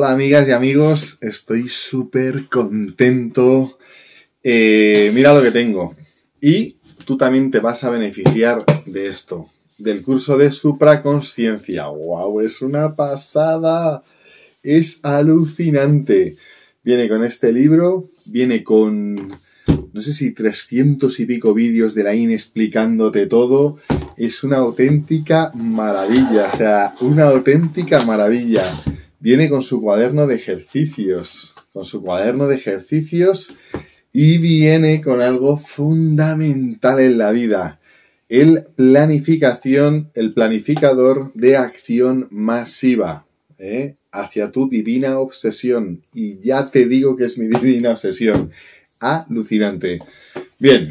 Hola amigas y amigos, estoy súper contento. Mira lo que tengo. Y tú también te vas a beneficiar de esto, del curso de supraconsciencia. ¡Wow! Es una pasada. Es alucinante. Viene con este libro, viene con, no sé si 300 y pico vídeos de la IN explicándote todo. Es una auténtica maravilla, o sea, una auténtica maravilla. Viene con su cuaderno de ejercicios, y viene con algo fundamental en la vida. El planificador de acción masiva, hacia tu divina obsesión. Y ya te digo que es mi divina obsesión. Alucinante. Bien,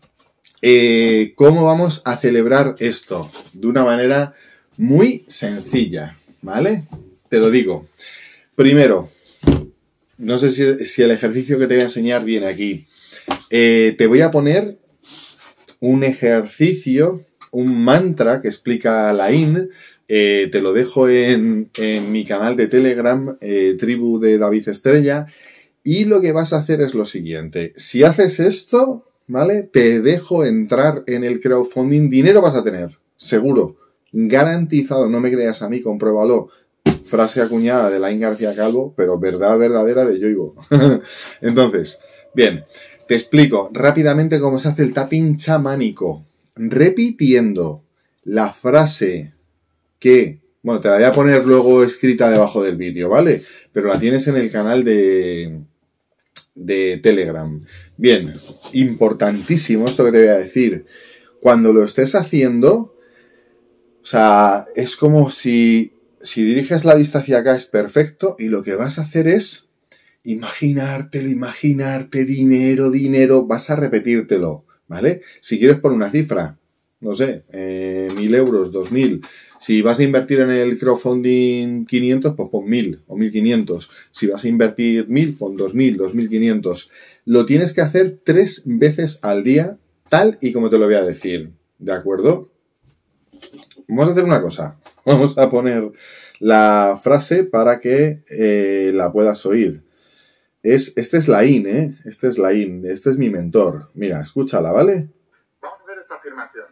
¿cómo vamos a celebrar esto? De una manera muy sencilla, ¿vale? Te lo digo. Primero, no sé si el ejercicio que te voy a enseñar viene aquí. Te voy a poner un ejercicio, un mantra que explica la IN. Te lo dejo en mi canal de Telegram, Tribu de David Estrella. Y lo que vas a hacer es lo siguiente. Si haces esto, ¿vale? Te dejo entrar en el crowdfunding. Dinero vas a tener, seguro. Garantizado. No me creas a mí, compruébalo. Frase acuñada de Laín García Calvo, pero verdad verdadera de Yoigo. Entonces, bien, te explico rápidamente cómo se hace el tapping chamánico. Repitiendo la frase que, bueno, te la voy a poner luego escrita debajo del vídeo, ¿vale? Pero la tienes en el canal de Telegram. Bien, importantísimo esto que te voy a decir. Cuando lo estés haciendo, o sea, es como si diriges la vista hacia acá es perfecto y lo que vas a hacer es imaginarte dinero, vas a repetírtelo, ¿vale? Si quieres por una cifra, no sé, 1.000 euros, 2.000. Si vas a invertir en el crowdfunding 500, pues pon 1.000 o 1.500. Si vas a invertir 1.000, pon 2.000, 2.500. Lo tienes que hacer 3 veces al día, tal y como te lo voy a decir, ¿de acuerdo? Vamos a hacer una cosa. Vamos a poner la frase para que la puedas oír. Este es la IN, ¿eh? Este es mi mentor. Mira, escúchala, ¿vale? Vamos a hacer esta afirmación.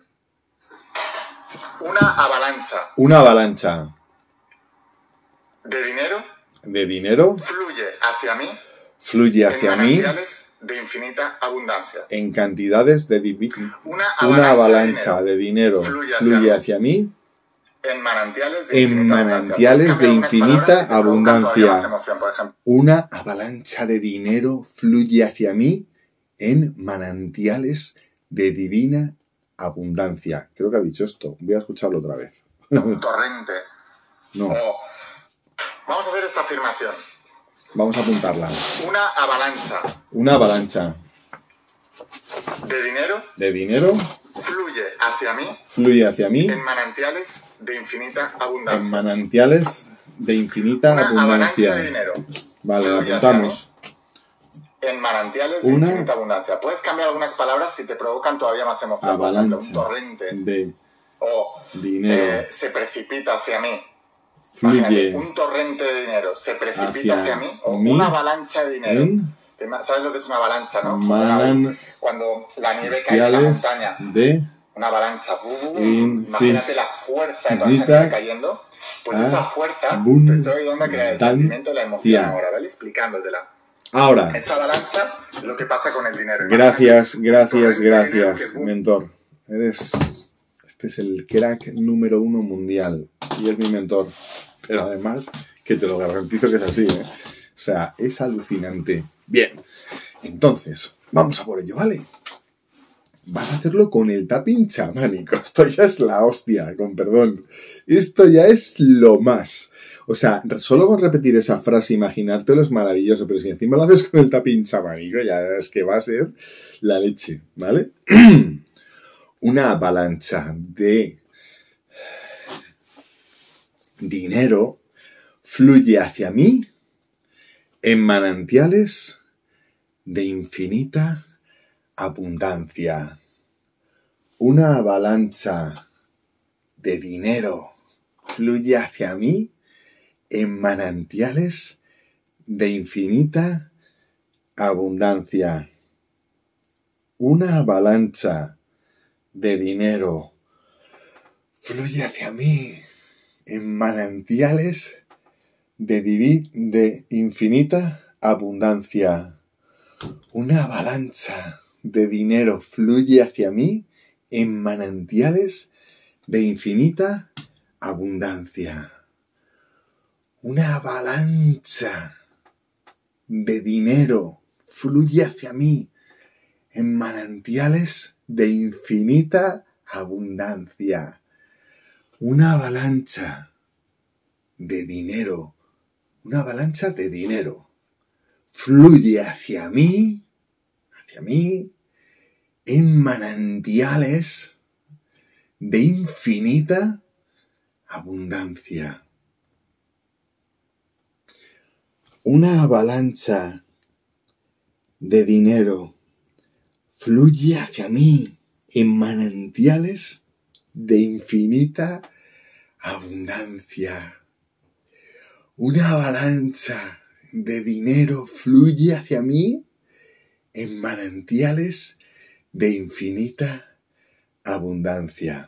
Una avalancha. Una avalancha. ¿De dinero? De dinero. Fluye hacia mí. Fluye hacia mí. En manantiales de infinita abundancia. En cantidades de Una avalancha de dinero. Fluye hacia mí. En manantiales de infinita abundancia. Una avalancha de dinero fluye hacia mí en manantiales de divina abundancia. Creo que ha dicho esto. Voy a escucharlo otra vez. Un torrente. No. Vamos a hacer esta afirmación. Vamos a apuntarla. Una avalancha. Una avalancha. De dinero. De dinero. Fluye hacia mí. En manantiales de infinita abundancia. En manantiales de infinita abundancia. Avalancha de dinero. Vale, lo apuntamos. En manantiales de infinita abundancia. Puedes cambiar algunas palabras si te provocan todavía más emoción. Avalancha. Un torrente. De dinero. Se precipita hacia mí. Fluye. Imagínate, un torrente de dinero se precipita hacia mí. O una avalancha de dinero. ¿Sabes lo que es una avalancha, no? Cuando la nieve cae en la montaña. Una avalancha. Imagínate la fuerza de toda esa nieve cayendo. Pues esa fuerza, te estoy ayudando a crear el sentimiento de la emoción ahora, ¿vale? Explicándotela. Ahora. Esa avalancha es lo que pasa con el dinero. Gracias, mentor. Este es el crack número 1 mundial. Y es mi mentor. Pero además, que te lo garantizo que es así, ¿eh? O sea, es alucinante. Bien, entonces, vamos a por ello, ¿vale? Vas a hacerlo con el tapping chamánico. Esto ya es la hostia, con perdón. Esto ya es lo más. O sea, solo con repetir esa frase, imaginártelo es maravilloso, pero si encima lo haces con el tapping chamánico, ya es que va a ser la leche, ¿vale? Una avalancha de dinero fluye hacia mí en manantiales de infinita abundancia. Una avalancha de dinero fluye hacia mí en manantiales de infinita abundancia. Una avalancha de dinero fluye hacia mí en manantiales de infinita abundancia. Una avalancha de dinero fluye hacia mí en manantiales de infinita abundancia. Una avalancha de dinero fluye hacia mí en manantiales de infinita abundancia. Una avalancha de dinero, fluye hacia mí, en manantiales de infinita abundancia. Una avalancha de dinero fluye hacia mí en manantiales de infinita abundancia. Una avalancha de dinero fluye hacia mí en manantiales de infinita abundancia.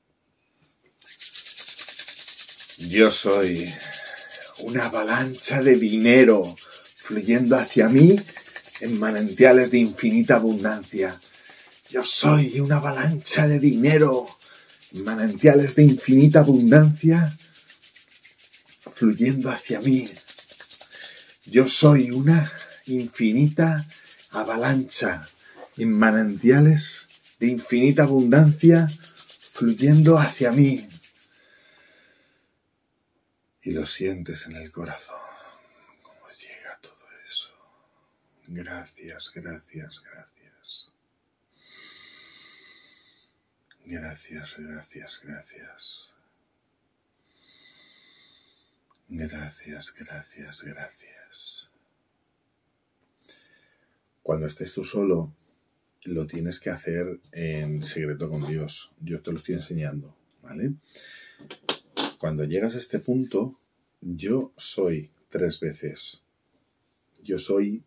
Yo soy una avalancha de dinero fluyendo hacia mí en manantiales de infinita abundancia. Yo soy una avalancha de dinero en manantiales de infinita abundancia fluyendo hacia mí. Yo soy una infinita avalancha en manantiales de infinita abundancia fluyendo hacia mí. Y lo sientes en el corazón, cómo llega todo eso. Gracias, gracias, gracias. Gracias, gracias, gracias. Gracias, gracias, gracias. Cuando estés tú solo, lo tienes que hacer en secreto con Dios. Yo te lo estoy enseñando, ¿vale? Cuando llegas a este punto, yo soy 3 veces. Yo soy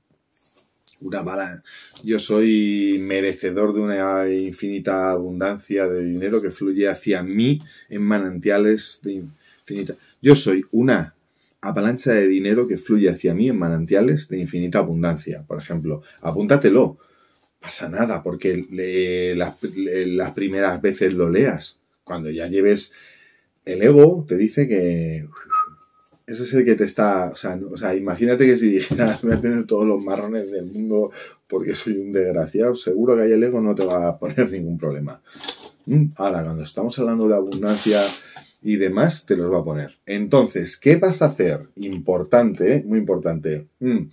merecedor de una infinita abundancia de dinero que fluye hacia mí en manantiales de infinita. Yo soy una avalancha de dinero que fluye hacia mí en manantiales de infinita abundancia. Por ejemplo, apúntatelo. Pasa nada porque las primeras veces lo leas. Cuando ya lleves el ego, te dice que eso es el que te está... O sea, imagínate que si dijeras voy a tener todos los marrones del mundo porque soy un desgraciado, seguro que ahí el ego no te va a poner ningún problema. Ahora, cuando estamos hablando de abundancia y demás, te los va a poner. Entonces, ¿qué vas a hacer? Importante, muy importante.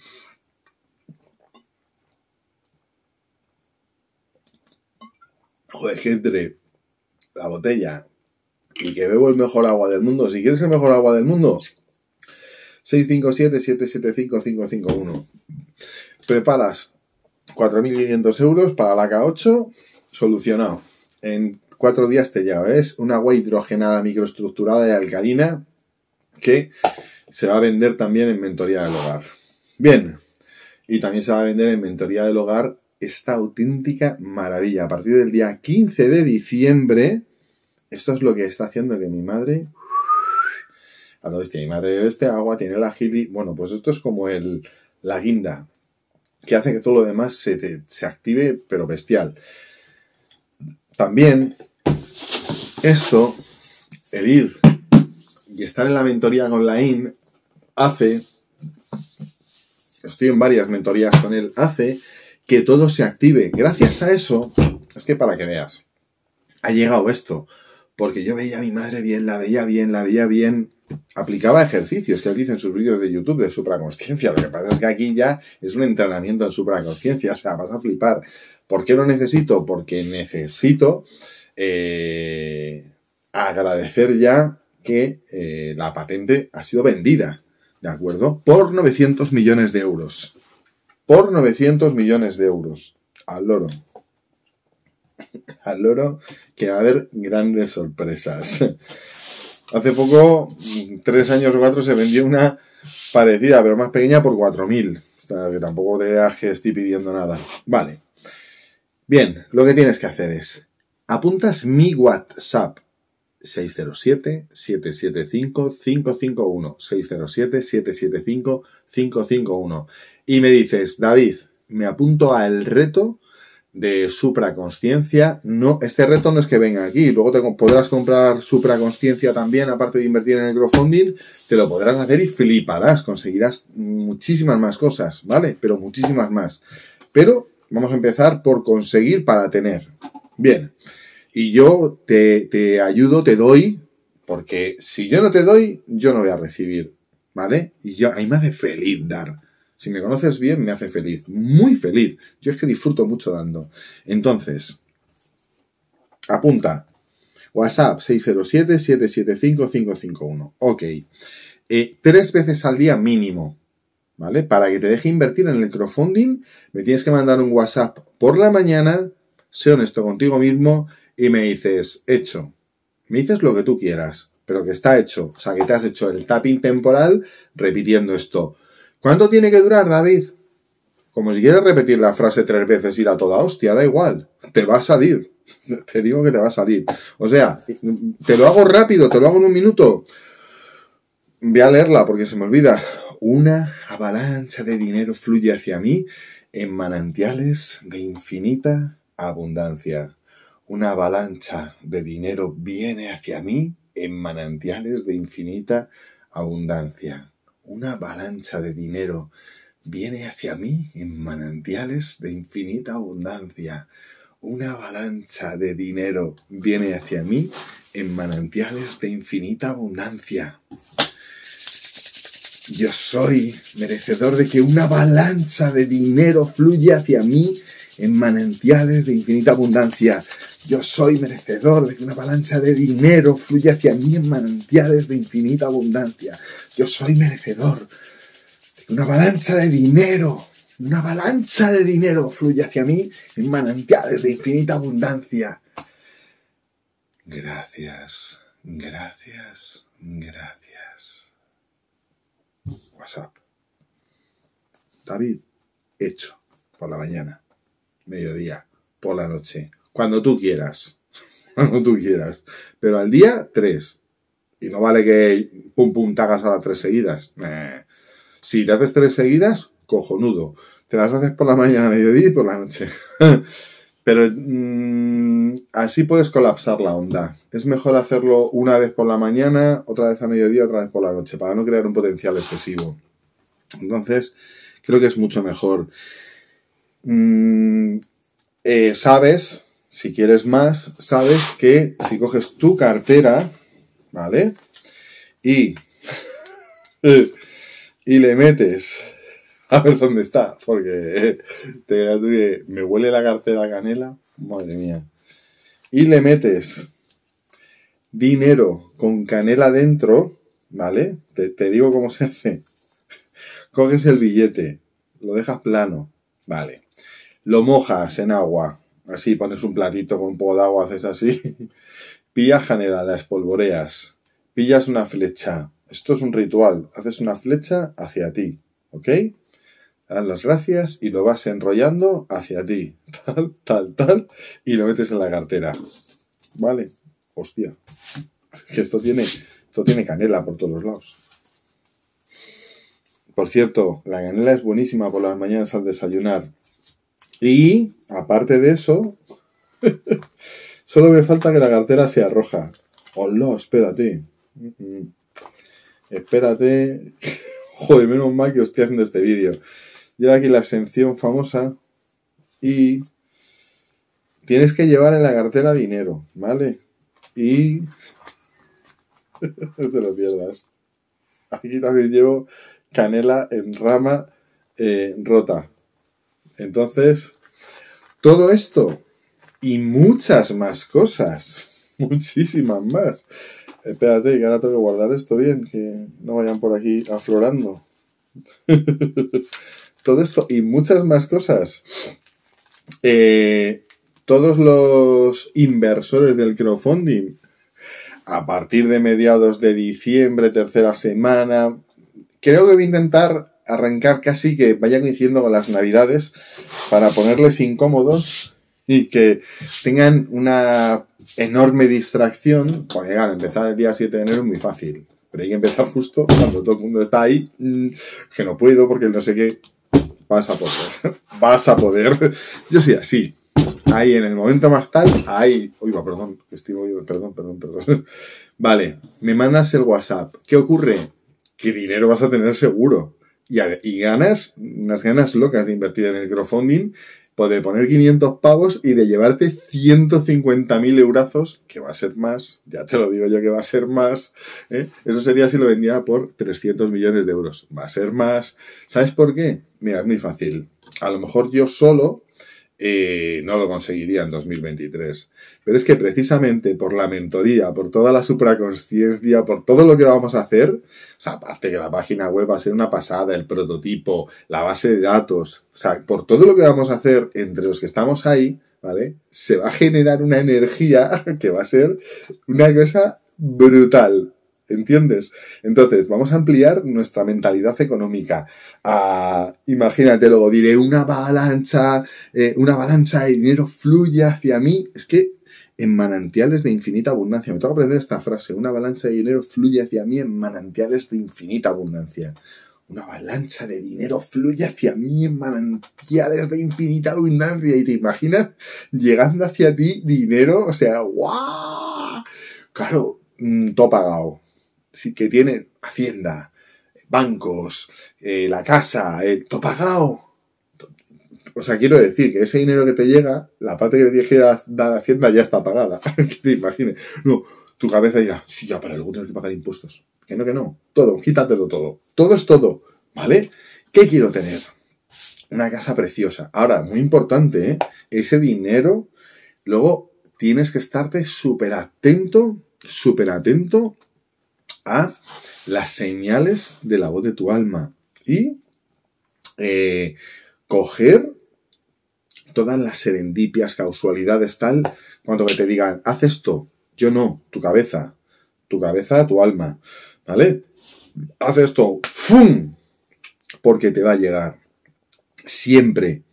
Joder, que entre la botella y que bebo el mejor agua del mundo. Si quieres el mejor agua del mundo, 657-775-551. Preparas 4.500 euros para la K8, solucionado. En 4 días te llega, ¿ves? Un agua hidrogenada, microestructurada y alcalina que se va a vender también en Mentoría del Hogar. Bien, y también se va a vender en Mentoría del Hogar esta auténtica maravilla. A partir del día 15 de diciembre, esto es lo que está haciendo que mi madre... A todo mi madre bebe este agua, tiene la gili... Bueno, pues esto es como la guinda, que hace que todo lo demás se active, pero bestial. También, esto, el ir y estar en la mentoría online, hace... Estoy en varias mentorías con él, hace que todo se active. Gracias a eso, es que para que veas, ha llegado esto. Porque yo veía a mi madre bien, la veía bien, aplicaba ejercicios que él dice en sus vídeos de YouTube de supraconsciencia. Lo que pasa es que aquí ya es un entrenamiento en supraconsciencia, o sea, vas a flipar. ¿Por qué lo necesito? Porque necesito agradecer ya que la patente ha sido vendida, ¿de acuerdo? Por 900 millones de euros. Por 900 millones de euros. Al loro. Al loro, que va a haber grandes sorpresas. Hace poco, 3 años o 4, se vendió una parecida, pero más pequeña, por 4.000. O sea, que tampoco te creas que estoy pidiendo nada. Vale. Bien, lo que tienes que hacer es, apuntas mi WhatsApp, 607-775-551, 607-775-551. Y me dices, David, me apunto al reto de supraconsciencia. No, este reto no es que venga aquí, luego te podrás comprar supraconsciencia también, aparte de invertir en el crowdfunding, te lo podrás hacer y fliparás, conseguirás muchísimas más cosas, ¿vale? Pero muchísimas más. Pero vamos a empezar por conseguir para tener. Bien, y yo te ayudo, te doy, porque si yo no te doy, yo no voy a recibir, ¿vale? Y a mí me hace feliz dar. Si me conoces bien, me hace feliz. Muy feliz. Yo es que disfruto mucho dando. Entonces, apunta. WhatsApp 607-775-551. Ok. 3 veces al día mínimo. ¿Vale? Para que te deje invertir en el crowdfunding, me tienes que mandar un WhatsApp por la mañana, sé honesto contigo mismo, y me dices, hecho. Me dices lo que tú quieras, pero que está hecho. O sea, que te has hecho el tapping temporal repitiendo esto. ¿Cuánto tiene que durar, David? Como si quieres repetir la frase 3 veces y la toda hostia, da igual. Te va a salir. Te digo que te va a salir. O sea, te lo hago rápido, te lo hago en 1 minuto. Voy a leerla porque se me olvida. Una avalancha de dinero fluye hacia mí en manantiales de infinita abundancia. Una avalancha de dinero viene hacia mí en manantiales de infinita abundancia. Una avalancha de dinero viene hacia mí en manantiales de infinita abundancia. Una avalancha de dinero viene hacia mí en manantiales de infinita abundancia. Yo soy merecedor de que una avalancha de dinero fluya hacia mí en manantiales de infinita abundancia. Yo soy merecedor de que una avalancha de dinero fluya hacia mí en manantiales de infinita abundancia. Yo soy merecedor de que una avalancha de dinero fluya hacia mí en manantiales de infinita abundancia. Gracias, gracias, gracias. WhatsApp. David, hecho. Por la mañana, mediodía, por la noche. Cuando tú quieras. Cuando tú quieras. Pero al día, 3. Y no vale que pum pum te hagas a las 3 seguidas. Si te haces 3 seguidas, cojonudo. Te las haces por la mañana, mediodía y por la noche. Pero así puedes colapsar la onda. Es mejor hacerlo una vez por la mañana, otra vez a mediodía, otra vez por la noche, para no crear un potencial excesivo. Entonces, creo que es mucho mejor. Sabes, si quieres más, sabes que si coges tu cartera, ¿vale? Y le metes... A ver dónde está, porque me huele la cartera a canela, madre mía. Y le metes dinero con canela dentro, ¿vale? Te digo cómo se hace. Coges el billete, lo dejas plano, ¿vale? Lo mojas en agua, así pones un platito con un poco de agua, haces así. Pillas canela, la espolvoreas, pillas una flecha. Esto es un ritual, haces una flecha hacia ti, ¿ok? Das las gracias y lo vas enrollando hacia ti. Tal. Y lo metes en la cartera. ¿Vale? Hostia. Que esto tiene canela por todos los lados. Por cierto, la canela es buenísima por las mañanas al desayunar. Y, aparte de eso, solo me falta que la cartera sea roja. ¡Hola! Espérate. Espérate. Joder, menos mal que os estoy haciendo este vídeo. Lleva aquí la sección famosa y tienes que llevar en la cartera dinero, ¿vale? Y no te lo pierdas. Aquí también llevo canela en rama rota. Entonces, todo esto y muchas más cosas, muchísimas más. Espérate, que ahora tengo que guardar esto bien, que no vayan por aquí aflorando. Todo esto y muchas más cosas. Todos los inversores del crowdfunding a partir de mediados de diciembre, tercera semana. Creo que voy a intentar arrancar casi que vaya coincidiendo con las Navidades para ponerles incómodos y que tengan una enorme distracción. Porque claro, empezar el día 7 de enero es muy fácil, pero hay que empezar justo cuando todo el mundo está ahí, que no puedo porque no sé qué. Vas a poder. Yo soy así. Ahí en el momento más tal, ahí. Uy, perdón, perdón. Vale, me mandas el WhatsApp. ¿Qué ocurre? ¿Qué dinero vas a tener seguro? Y ganas, unas ganas locas de invertir en el crowdfunding, de poner 500 pavos y de llevarte 150.000 eurazos, que va a ser más, ya te lo digo yo que va a ser más, ¿eh? Eso sería si lo vendía por 300 millones de euros. Va a ser más. ¿Sabes por qué? Mira, es muy fácil. A lo mejor yo solo no lo conseguiría en 2023. Pero es que precisamente por la mentoría, por toda la supraconsciencia, por todo lo que vamos a hacer, o sea, aparte que la página web va a ser una pasada, el prototipo, la base de datos, o sea, por todo lo que vamos a hacer entre los que estamos ahí, ¿vale? Se va a generar una energía que va a ser una cosa brutal. ¿Entiendes? Entonces, vamos a ampliar nuestra mentalidad económica. Imagínate, luego diré, una avalancha de dinero fluye hacia mí. Es que en manantiales de infinita abundancia. Me tengo que aprender esta frase. Una avalancha de dinero fluye hacia mí en manantiales de infinita abundancia. Una avalancha de dinero fluye hacia mí en manantiales de infinita abundancia. Y te imaginas llegando hacia ti dinero, o sea, ¡guau! Claro, todo pagado. Sí, que tiene Hacienda, bancos, la casa, todo pagado. O sea, quiero decir que ese dinero que te llega, la parte que te tienes que dar a Hacienda ya está pagada. Que te imagines. No, tu cabeza dirá, sí, ya, pero luego tienes que pagar impuestos. Que no. Todo, quítatelo todo. Todo es todo, ¿vale? ¿Qué quiero tener? Una casa preciosa. Ahora, muy importante, ese dinero, luego tienes que estarte súper atento a las señales de la voz de tu alma y coger todas las serendipias, causalidades, tal, cuando que te digan, haz esto, yo no, tu cabeza, tu alma, ¿vale? Haz esto, ¡fum! Porque te va a llegar. Siempre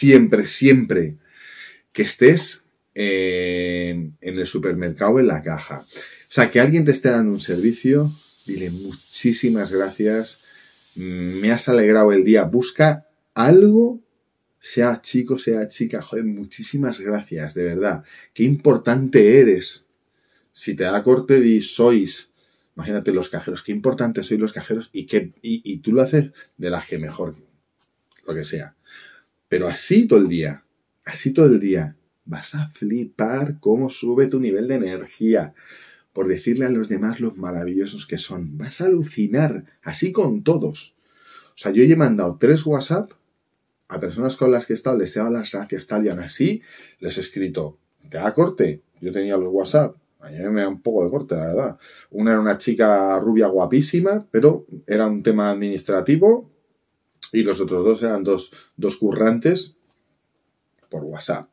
que estés en el supermercado, en la caja. O sea, que alguien te esté dando un servicio, dile muchísimas gracias, me has alegrado el día, busca algo, sea chico, sea chica, joder, muchísimas gracias, de verdad, qué importante eres. Si te da corte, imagínate los cajeros, qué importantes sois los cajeros y tú lo haces de las que mejor, lo que sea. Pero así todo el día, vas a flipar cómo sube tu nivel de energía. Por decirle a los demás lo maravillosos que son. Vas a alucinar, así con todos. O sea, yo he mandado 3 WhatsApp a personas con las que he estado, les he dado las gracias, tal, y aún así les he escrito, ¿te da corte? Yo tenía los WhatsApp, a mí me da un poco de corte, la verdad. Una era una chica rubia guapísima, pero era un tema administrativo, y los otros 2 eran dos currantes por WhatsApp.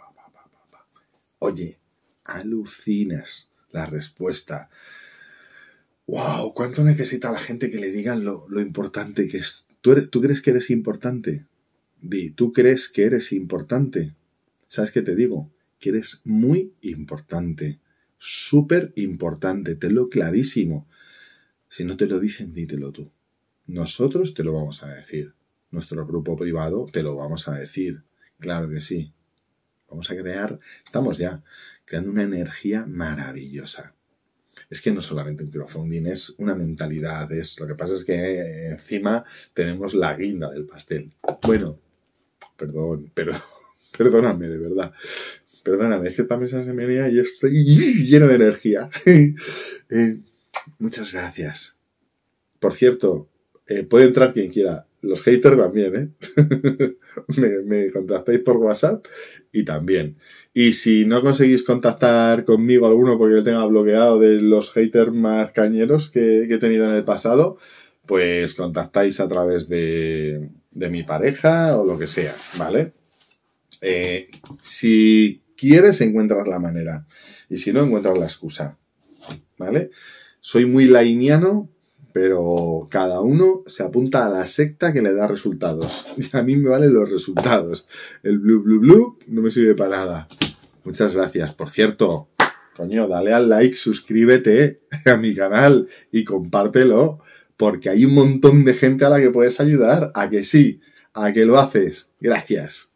Oye, alucinas. La respuesta. ¡Wow! ¿Cuánto necesita la gente que le digan lo importante que es? ¿Tú crees que eres importante? ¿Tú crees que eres importante? ¿Sabes qué te digo? Que eres muy importante. Súper importante. Tenlo clarísimo. Si no te lo dicen, dítelo tú. Nosotros te lo vamos a decir. Nuestro grupo privado te lo vamos a decir. Claro que sí. Vamos a estamos ya creando una energía maravillosa. Es que no solamente un crowdfunding, es una mentalidad, lo que pasa es que encima tenemos la guinda del pastel. Bueno, perdóname, de verdad. Perdóname, es que esta mesa se menea y estoy lleno de energía. Muchas gracias. Por cierto, puede entrar quien quiera. Los haters también, me contactáis por WhatsApp y también. Y si no conseguís contactar conmigo alguno porque yo tenga bloqueado de los haters más cañeros que he tenido en el pasado, pues contactáis a través de mi pareja o lo que sea, ¿vale? Si quieres, encuentras la manera. Y si no, encuentras la excusa. ¿vale? Soy muy lainiano, pero cada uno se apunta a la secta que le da resultados. Y a mí me valen los resultados. El blue no me sirve para nada. Muchas gracias. Por cierto, coño, dale al like, suscríbete a mi canal y compártelo, porque hay un montón de gente a la que puedes ayudar. ¿A que sí? ¿A que lo haces? Gracias.